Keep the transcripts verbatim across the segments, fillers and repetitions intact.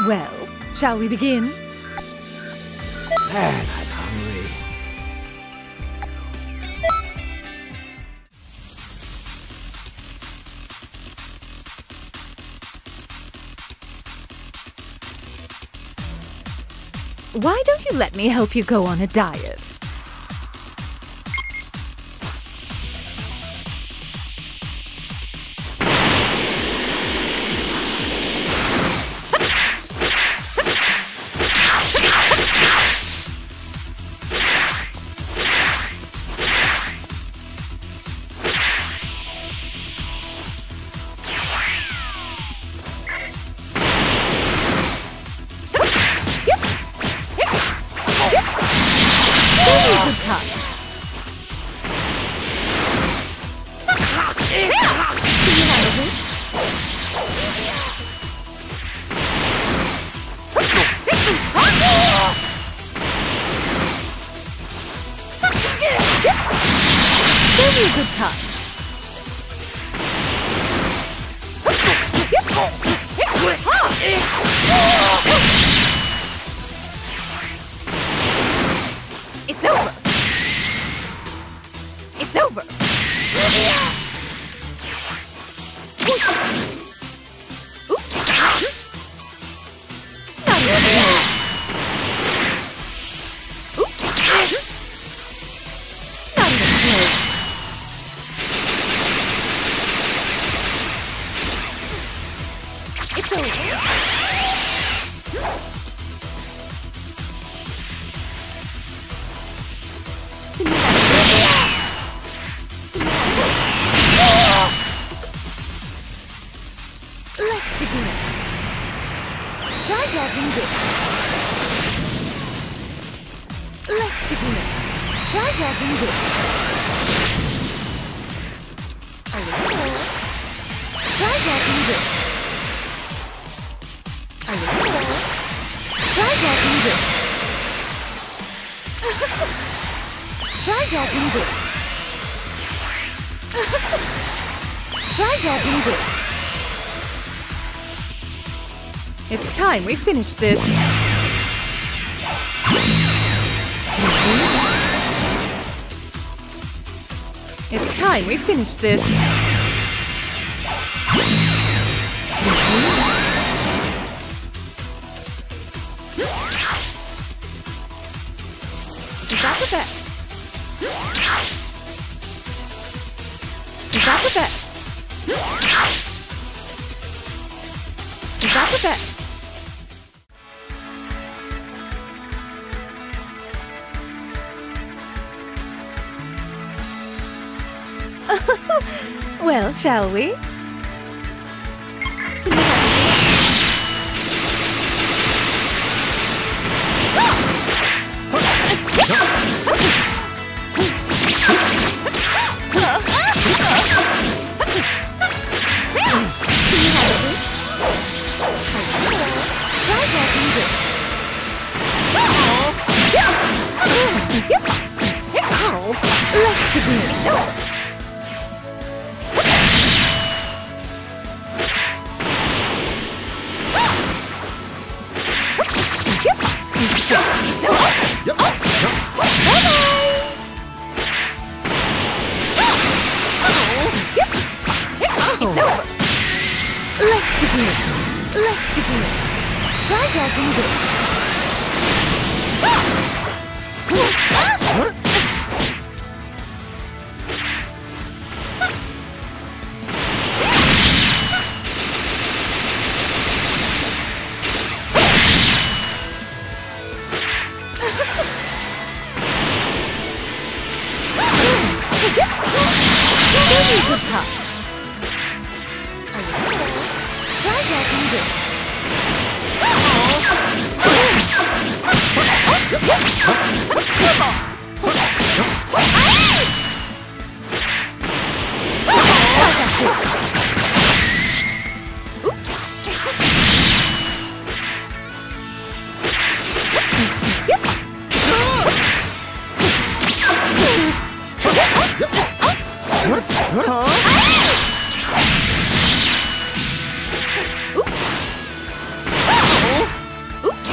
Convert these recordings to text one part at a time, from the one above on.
Well, shall we begin? Man, I'm hungry. Why don't you let me help you go on a diet? Good time. Can you handle this? Give me a good time. It's over. It's over. Oops. Not even close. Oops. Not even close. It's over. Let's begin. Try dodging this. Let's begin. Try dodging this. A little more. Try dodging this. A little more. Try dodging this. Try dodging this. Try dodging this. It's time we finished this. Sweetly. It's time we finished this. Sweetly. Is that the best? Is that the best? Is that the best? Well, shall we? Can you handle this? Try dodging this. Let's begin. It's over. Yep. Bye-bye. It's over. Let's begin. Let's begin. Try dodging this. Give me a good time. Try dodging this.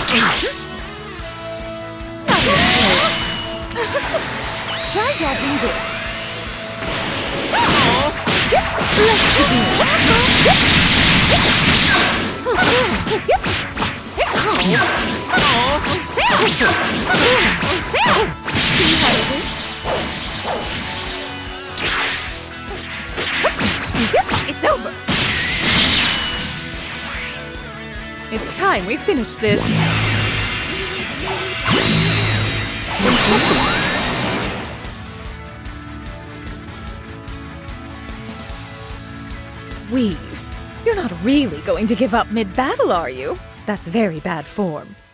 Try dodging this. Let's begin. See how it is? It's over. It's time we finished this. Wheeze, you're not really going to give up mid-battle, are you? That's very bad form.